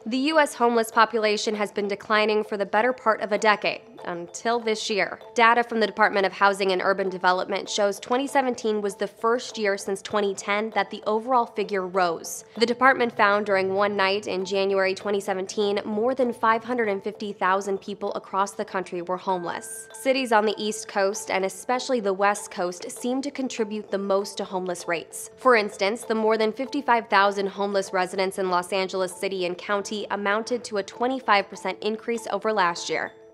The U.S. homeless population has been declining for the better part of a decade, until this year. Data from the Department of Housing and Urban Development shows 2017 was the first year since 2010 that the overall figure rose. The department found during one night in January 2017, more than 550,000 people across the country were homeless. Cities on the East Coast, and especially the West Coast, seem to contribute the most to homeless rates. For instance, the more than 55,000 homeless residents in Los Angeles City and County amounted to a 25% increase over last year.